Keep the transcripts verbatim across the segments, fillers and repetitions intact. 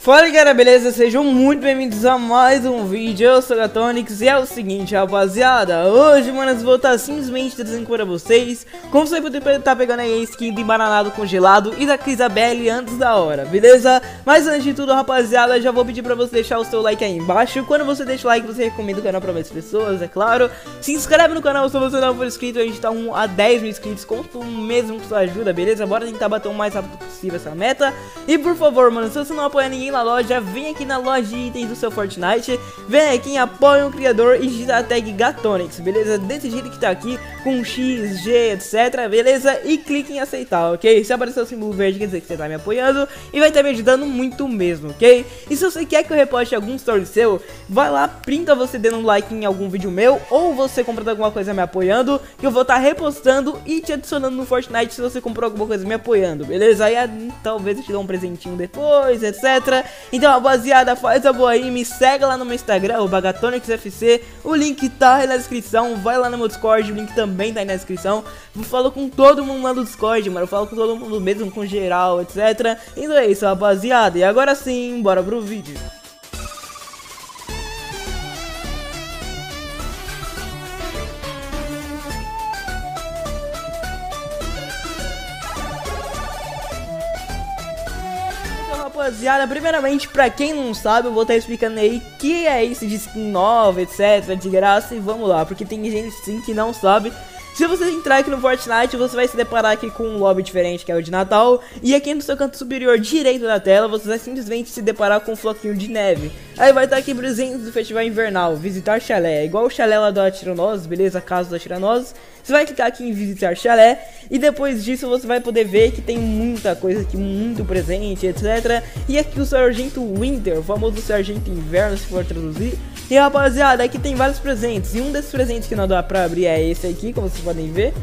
Fala galera, beleza? Sejam muito bem-vindos a mais um vídeo. Eu sou o Gatonix e é o seguinte, rapaziada. Hoje, mano, vou estar simplesmente trazendo para vocês como você poder estar pegando aí a skin do embananado congelado e da Crisabelle antes da hora, beleza? Mas antes de tudo, rapaziada, já vou pedir pra você deixar o seu like aí embaixo. Quando você deixa o like, você recomenda o canal pra mais pessoas, é claro. Se inscreve no canal se você não for inscrito. A gente tá um a dez mil inscritos, conto mesmo com sua ajuda, beleza? Bora tentar bater o mais rápido possível essa meta. E por favor, mano, se você não apoia ninguém na loja, vem aqui na loja de itens do seu Fortnite, vem aqui em apoia o criador e digita a tag Gatonix, beleza? Desse jeito que tá aqui, com X, G, etc, beleza? E clique em aceitar, ok? Se aparecer o símbolo verde, quer dizer que você tá me apoiando e vai estar me ajudando muito mesmo, ok? E se você quer que eu reposte algum story seu, vai lá, printa você dando um like em algum vídeo meu, ou você comprando alguma coisa me apoiando, que eu vou estar repostando e te adicionando no Fortnite se você comprou alguma coisa me apoiando, beleza? Aí talvez eu te dê um presentinho depois, etc. Então, rapaziada, faz a boa aí, me segue lá no meu Instagram, o GatonixFC, o link tá aí na descrição, vai lá no meu Discord, o link também tá aí na descrição. Eu falo com todo mundo lá do Discord, mano, eu falo com todo mundo mesmo, com geral, etc. Então é isso, rapaziada, e agora sim, bora pro vídeo. Rapaziada, primeiramente, pra quem não sabe, eu vou estar explicando aí que é isso de skin nova, etc, de graça, e vamos lá, porque tem gente sim que não sabe. Se você entrar aqui no Fortnite, você vai se deparar aqui com um lobby diferente, que é o de Natal. E aqui no seu canto superior direito da tela, você vai simplesmente se deparar com um floquinho de neve. Aí vai estar aqui presentes do Festival Invernal, visitar chalé, é igual o chalé lá da Tiranosos, beleza? Caso da Tiranosos. Você vai clicar aqui em visitar chalé e depois disso você vai poder ver que tem muita coisa aqui, muito presente, etc. E aqui o Sargento Winter, o famoso Sargento Inverno, se for traduzir. E rapaziada, aqui tem vários presentes, e um desses presentes que não dá pra abrir é esse aqui, como vocês podem ver.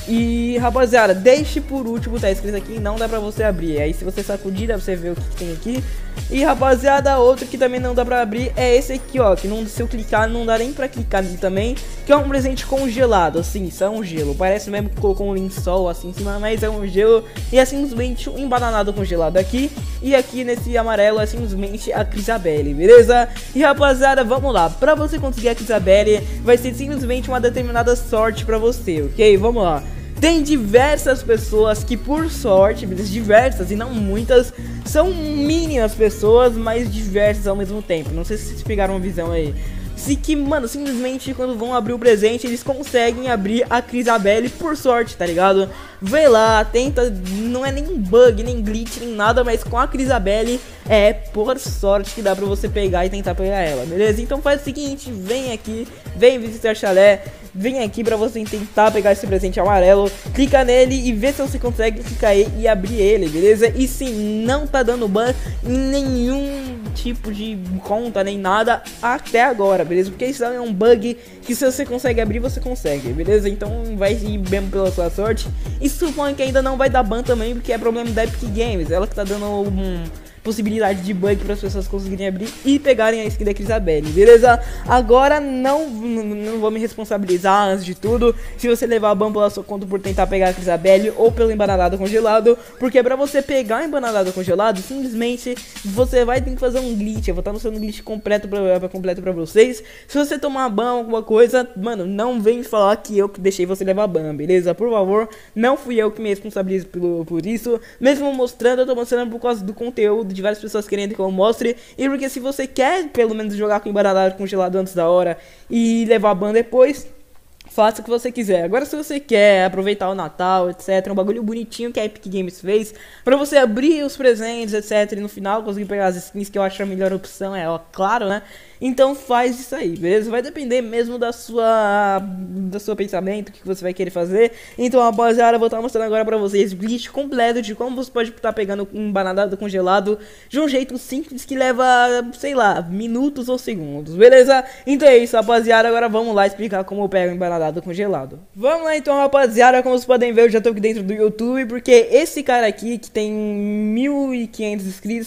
E rapaziada, deixe por último, tá escrito aqui, não dá pra você abrir. Aí se você sacudir, dá pra você ver o que, que tem aqui. E rapaziada, outro que também não dá pra abrir é esse aqui, ó, que não, se eu clicar não dá nem pra clicar nele também, que é um presente congelado, assim, isso é um gelo. Parece mesmo que colocou um lençol assim em cima, mas é um gelo. E é simplesmente um embananado congelado aqui. E aqui nesse amarelo é simplesmente a Crisabelle, beleza? E rapaziada, vamos lá, pra você conseguir a Crisabelle vai ser simplesmente uma determinada sorte pra você, ok? Vamos lá. Tem diversas pessoas que, por sorte, diversas e não muitas, são mínimas pessoas, mas diversas ao mesmo tempo. Não sei se vocês pegaram uma visão aí. Se que, mano, simplesmente quando vão abrir o presente, eles conseguem abrir a Crisabelle por sorte, tá ligado? Vê lá, tenta, não é nem bug, nem glitch, nem nada, mas com a Crisabelle é por sorte que dá pra você pegar e tentar pegar ela, beleza? Então faz o seguinte, vem aqui, vem visitar chalé, vem aqui pra você tentar pegar esse presente amarelo, clica nele e vê se você consegue clicar aí e abrir ele, beleza? E sim, não tá dando ban em nenhum tipo de conta, nem nada até agora, beleza? Porque isso é um bug que se você consegue abrir, você consegue, beleza? Então vai ir mesmo pela sua sorte. E suponho que ainda não vai dar ban também, porque é problema da Epic Games, ela que tá dando um possibilidade de bug para as pessoas conseguirem abrir e pegarem a skin da Crisabelle, beleza? Agora não, não vou me responsabilizar antes de tudo se você levar a ban pela sua conta por tentar pegar a Crisabelle ou pelo embananado congelado, porque para você pegar o embananado congelado, simplesmente você vai ter que fazer um glitch. Eu vou estar mostrando um glitch completo para completo para vocês. Se você tomar ban alguma coisa, mano, não vem falar que eu que deixei você levar ban, beleza? Por favor, não fui eu que me responsabilizo por, por isso. Mesmo mostrando, eu tô mostrando por causa do conteúdo de várias pessoas querendo que eu mostre, e porque se você quer pelo menos jogar com embananado congelado antes da hora e levar a ban depois, faça o que você quiser. Agora se você quer aproveitar o Natal, etc, um bagulho bonitinho que a Epic Games fez pra você abrir os presentes, etc, e no final conseguir pegar as skins, que eu acho a melhor opção, é ó, claro, né? Então faz isso aí, beleza? Vai depender mesmo da sua do seu pensamento, o que você vai querer fazer. Então, rapaziada, eu vou estar mostrando agora pra vocês o glitch completo de como você pode estar pegando um embananado congelado de um jeito simples que leva, sei lá, minutos ou segundos, beleza? Então é isso, rapaziada, agora vamos lá explicar como eu pego um embananado congelado. Vamos lá então, rapaziada, como vocês podem ver, eu já tô aqui dentro do YouTube, porque esse cara aqui, que tem mil e quinhentos inscritos,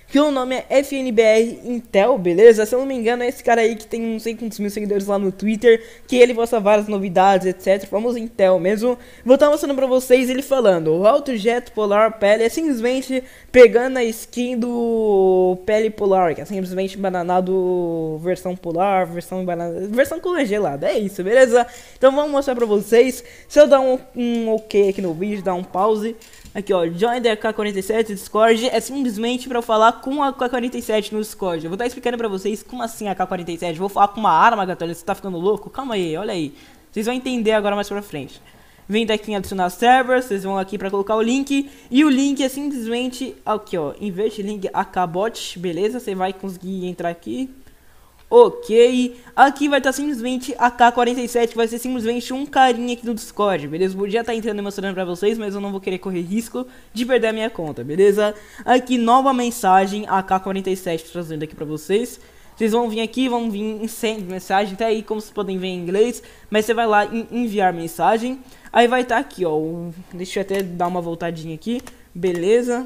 que o nome é F N B R Intel, beleza? Se eu não me engano, é esse cara aí que tem não sei quantos mil seguidores lá no Twitter, que ele posta várias novidades, etcétera. Famoso Intel mesmo. Vou estar mostrando pra vocês ele falando: o Autojet Polar Pele é simplesmente pegando a skin do Pele Polar, que é simplesmente bananado versão polar, versão banana, versão congelada. É isso, beleza? Então vamos mostrar pra vocês. Se eu dar um, um ok aqui no vídeo, dar um pause. Aqui ó, join the A K quarenta e sete Discord é simplesmente pra eu falar com a A K quarenta e sete no Discord. Eu vou estar explicando pra vocês como assim a A K quarenta e sete. Vou falar com uma arma, gatolha, você tá ficando louco? Calma aí, olha aí. Vocês vão entender agora mais pra frente. Vem daqui em adicionar server, vocês vão aqui pra colocar o link. E o link é simplesmente aqui ó, inverte link A K bot, beleza? Você vai conseguir entrar aqui. Ok, aqui vai estar simplesmente A K quarenta e sete, vai ser simplesmente um carinha aqui no Discord, beleza? Podia estar entrando e mostrando pra vocês, mas eu não vou querer correr risco de perder a minha conta, beleza? Aqui, nova mensagem, A K quarenta e sete trazendo aqui pra vocês. Vocês vão vir aqui, vão vir em send mensagem, até aí como vocês podem ver em inglês. Mas você vai lá em enviar mensagem, aí vai estar aqui ó, um, deixa eu até dar uma voltadinha aqui, beleza?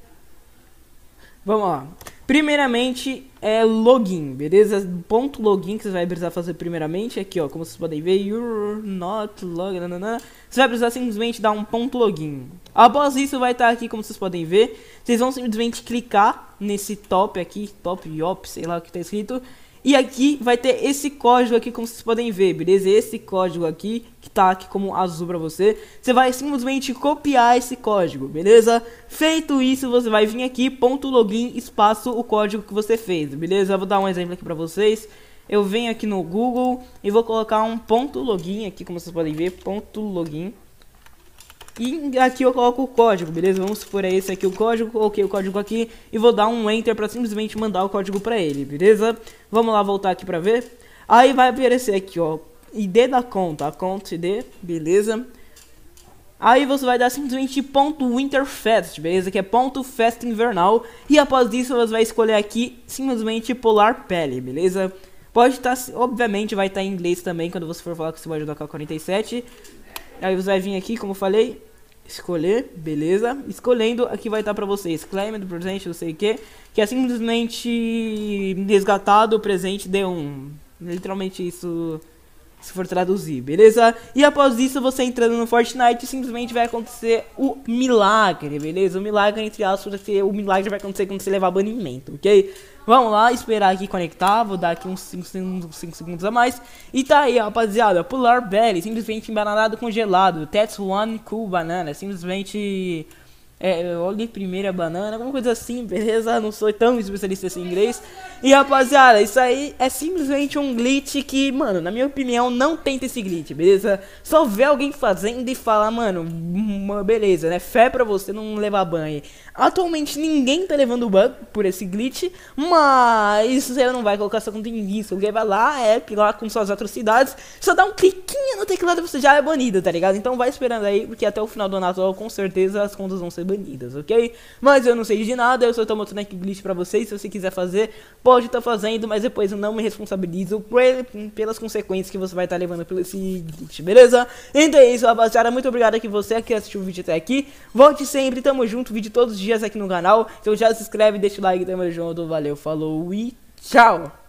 Vamos lá. Primeiramente é login, beleza? Ponto login que você vai precisar fazer primeiramente. Aqui ó, como vocês podem ver, you're not login. Você vai precisar simplesmente dar um ponto login. Após isso vai estar aqui, como vocês podem ver. Vocês vão simplesmente clicar nesse top aqui, top yop, sei lá o que está escrito. E aqui vai ter esse código aqui, como vocês podem ver, beleza? Esse código aqui, que tá aqui como azul pra você. Você vai simplesmente copiar esse código, beleza? Feito isso, você vai vir aqui, ponto login, espaço, o código que você fez, beleza? Eu vou dar um exemplo aqui pra vocês. Eu venho aqui no Google e vou colocar um ponto login aqui, como vocês podem ver, ponto login. E aqui eu coloco o código, beleza? Vamos supor é esse aqui o código, coloquei o código aqui e vou dar um enter pra simplesmente mandar o código pra ele, beleza? Vamos lá voltar aqui pra ver. Aí vai aparecer aqui, ó, I D da conta, a conta I D, beleza? Aí você vai dar simplesmente ponto Winterfest, beleza? Que é ponto festa invernal. E após isso você vai escolher aqui simplesmente Polar Pele, beleza? Pode estar, obviamente vai estar em inglês também quando você for falar com esse código da A K quarenta e sete. Aí você vai vir aqui, como eu falei, escolher, beleza? Escolhendo, aqui vai estar pra vocês, claim do presente, não sei o que, que é simplesmente resgatado o presente D um. Literalmente isso, se for traduzir, beleza? E após isso, você entrando no Fortnite, simplesmente vai acontecer o milagre, beleza? O milagre, entre aspas, o milagre vai acontecer quando você levar banimento, ok? Vamos lá, esperar aqui conectar, vou dar aqui uns cinco segundos a mais. E tá aí, rapaziada, Polar Belly, simplesmente embananado congelado. That's one cool banana, simplesmente... É, olha primeira banana, alguma coisa assim, beleza? Não sou tão especialista assim em inglês. E rapaziada, isso aí é simplesmente um glitch que, mano, na minha opinião, não tenta esse glitch, beleza? Só vê alguém fazendo e fala, mano, beleza, né? Fé pra você não levar banho. Atualmente ninguém tá levando ban por esse glitch, mas você não vai colocar sua conta em risco. Alguém vai lá, app lá com suas atrocidades, só dá um cliquinho no teclado e você já é banido, tá ligado? Então vai esperando aí, porque até o final do Natal com certeza as contas vão ser banidas, ok? Mas eu não sei de nada, eu só tô mostrando aqui glitch pra vocês. Se você quiser fazer, pode estar fazendo, mas depois eu não me responsabilizo pelas consequências que você vai estar levando pelo esse glitch, beleza? Então é isso, rapaziada, muito obrigado aqui você que assistiu o vídeo até aqui. Volte sempre, tamo junto, vídeo todos os dias aqui no canal. Então já se inscreve, deixa o like, tamo junto, valeu, falou e tchau!